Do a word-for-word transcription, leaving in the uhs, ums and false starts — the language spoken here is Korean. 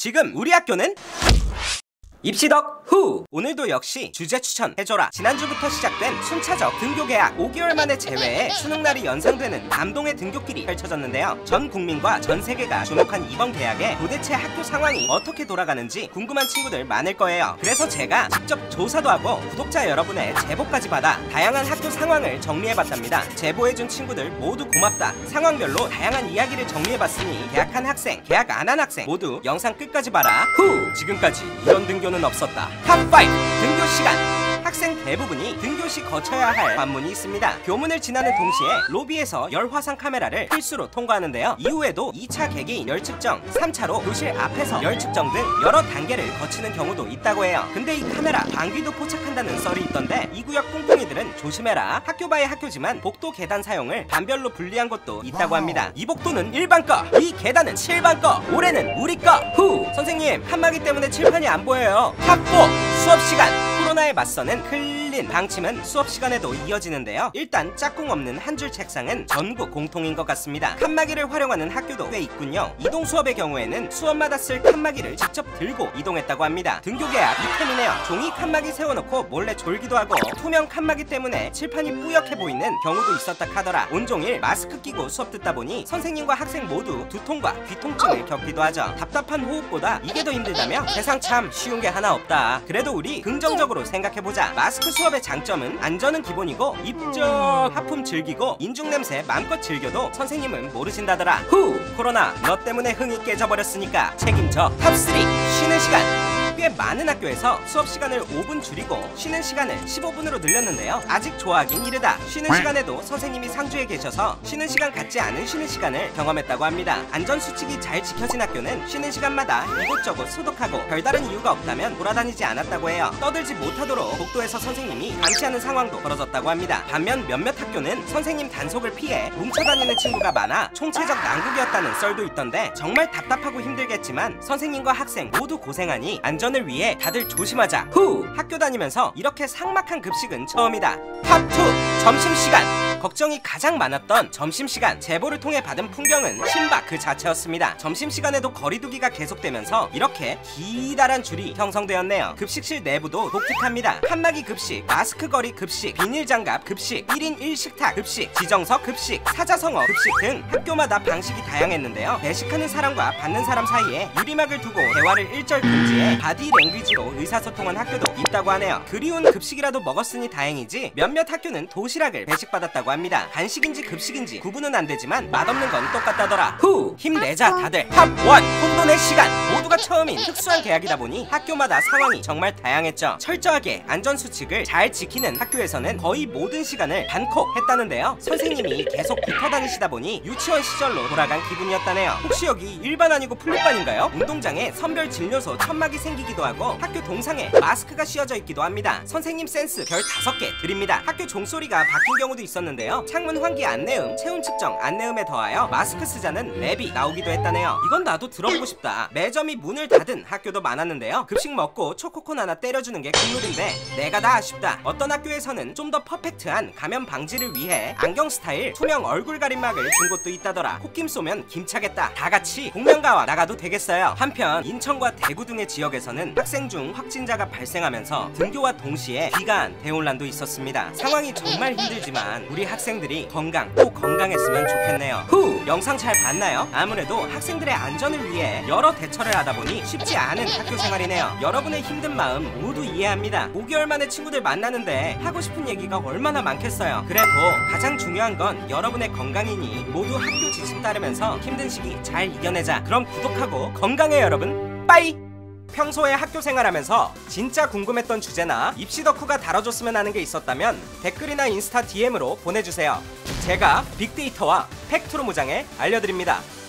지금 우리 학교는 입시덕 후! 오늘도 역시 주제 추천해줘라. 지난주부터 시작된 순차적 등교 개학 오 개월 만에 제외에 수능날이 연상되는 감동의 등교길이 펼쳐졌는데요. 전 국민과 전 세계가 주목한 이번 개학에 도대체 학교 상황이 어떻게 돌아가는지 궁금한 친구들 많을 거예요. 그래서 제가 직접 조사도 하고 구독자 여러분의 제보까지 받아 다양한 학교 상황을 정리해봤답니다. 제보해준 친구들 모두 고맙다. 상황별로 다양한 이야기를 정리해봤으니 개학한 학생, 개학 안 한 학생 모두 영상 끝까지 봐라. 후! 지금까지 이런 등교는 없었다. 탑 파이브 등교 시간. 학생 대부분이 등교 시 거쳐야 할 관문이 있습니다. 교문을 지나는 동시에 로비에서 열화상 카메라를 필수로 통과하는데요. 이후에도 이 차 개개인 열 측정, 삼 차로 교실 앞에서 열 측정 등 여러 단계를 거치는 경우도 있다고 해요. 근데 이 카메라 방귀도 포착한다는 썰이 있던데 이 구역 뿡뿡이들은 조심해라. 학교 바의 학교지만 복도 계단 사용을 반별로 분리한 곳도 있다고 합니다. 이 복도는 일반 거, 이 계단은 칠반 거, 올해는 우리 거. 후! 선생님, 칸막이 때문에 칠판이 안 보여요. 탑 사 수업 시간. 코로나에 맞서는 클린 방침은 수업 시간에도 이어지는데요. 일단 짝꿍 없는 한 줄 책상은 전국 공통인 것 같습니다. 칸막이를 활용하는 학교도 꽤 있군요. 이동 수업의 경우에는 수업마다 쓸 칸막이를 직접 들고 이동했다고 합니다. 등교 개학 이템이네요. 종이 칸막이 세워놓고 몰래 졸기도 하고 투명 칸막이 때문에 칠판이 뿌옇게 보이는 경우도 있었다 카더라. 온종일 마스크 끼고 수업 듣다 보니 선생님과 학생 모두 두통과 귀통증을 겪기도 하죠. 답답한 호흡보다 이게 더 힘들다며 세상 참 쉬운 게 하나 없다. 그래도 우리 긍정적으로 생각해보자. 마스크 수업의 장점은 안전은 기본이고 입적 하품 즐기고 인중 냄새 맘껏 즐겨도 선생님은 모르신다더라. 후! 코로나 너 때문에 흥이 깨져버렸으니까 책임져. 탑 쓰리 쉬는 시간. 꽤 많은 학교에서 수업 시간을 오 분 줄이고 쉬는 시간을 십오 분으로 늘렸는데요. 아직 좋아하긴 이르다. 쉬는 시간에도 선생님이 상주에 계셔서 쉬는 시간 같지 않은 쉬는 시간을 경험했다고 합니다. 안전수칙이 잘 지켜진 학교는 쉬는 시간마다 이곳저곳 소독하고 별다른 이유가 없다면 돌아다니지 않았다고 해요. 떠들지 못하도록 복도에서 선생님이 감시하는 상황도 벌어졌다고 합니다. 반면 몇몇 학교는 선생님 단속을 피해 뭉쳐다니는 친구가 많아 총체적 난국이었다는 썰도 있던데 정말 답답하고 힘들겠지만 선생님과 학생 모두 고생하니 안전을 위해 다들 조심하자. 후! 학교 다니면서 이렇게 삭막한 급식은 처음이다. 탑 투 점심시간. 걱정이 가장 많았던 점심시간. 제보를 통해 받은 풍경은 신박 그 자체였습니다. 점심시간에도 거리두기가 계속되면서 이렇게 기다란 줄이 형성되었네요. 급식실 내부도 독특합니다. 칸막이 급식, 마스크 거리 급식, 비닐장갑 급식, 일 인 일 식탁 급식, 지정석 급식, 사자성어 급식 등 학교마다 방식이 다양했는데요. 배식하는 사람과 받는 사람 사이에 유리막을 두고 대화를 일절 금지해 바디 랭귀지로 의사소통한 학교도 있다고 하네요. 그리운 급식이라도 먹었으니 다행이지 몇몇 학교는 도시락을 배식받았다고 합니다. 간식인지 급식인지 구분은 안 되지만 맛없는 건 똑같다더라. 후! 힘내자 다들. 탑 원 혼돈의 시간. 모두가 처음인 특수한 개학이다 보니 학교마다 상황이 정말 다양했죠. 철저하게 안전수칙을 잘 지키는 학교에서는 거의 모든 시간을 단콕 했다는데요. 선생님이 계속 붙어 다니시다 보니 유치원 시절로 돌아간 기분이었다네요. 혹시 여기 일반 아니고 플랫반인가요? 운동장에 선별 진료소 천막이 생기기도 하고 학교 동상에 마스크가 씌워져 있기도 합니다. 선생님 센스 별 다섯 개 드립니다. 학교 종소리가 바뀐 경우도 있었는데요. 창문 환기 안내음, 체온 측정 안내음에 더하여 마스크 쓰자는 랩이 나오기도 했다네요. 이건 나도 들어보고 싶다. 매점이 문을 닫은 학교도 많았는데요. 급식 먹고 초코콘 하나 때려주는 게 국룰인데 내가 다 아쉽다. 어떤 학교에서는 좀 더 퍼펙트한 감염 방지를 위해 안경 스타일 투명 얼굴 가림막을 준 곳도 있다더라. 콧김 쏘면 김차겠다. 다 같이 복면가와 나가도 되겠어요. 한편 인천과 대구 등의 지역에서는 학생 중 확진자가 발생하면서 등교와 동시에 비간 대혼란도 있었습니다. 상황이 정말 힘들지만 우리 학생들이 건강 꼭 건강했으면 좋겠네요. 후! 영상 잘 봤나요? 아무래도 학생들의 안전을 위해 여러 대처를 하다 보니 쉽지 않은 학교 생활이네요. 여러분의 힘든 마음 모두 이해합니다. 오 개월 만에 친구들 만나는데 하고 싶은 얘기가 얼마나 많겠어요. 그래도 가장 중요한 건 여러분의 건강이니 모두 학교 지침 따르면서 힘든 시기 잘 이겨내자. 그럼 구독하고 건강해 여러분. 빠이! 평소에 학교 생활하면서 진짜 궁금했던 주제나 입시 덕후가 다뤄줬으면 하는 게 있었다면 댓글이나 인스타 디엠으로 보내주세요. 제가 빅데이터와 팩트로 무장해 알려드립니다.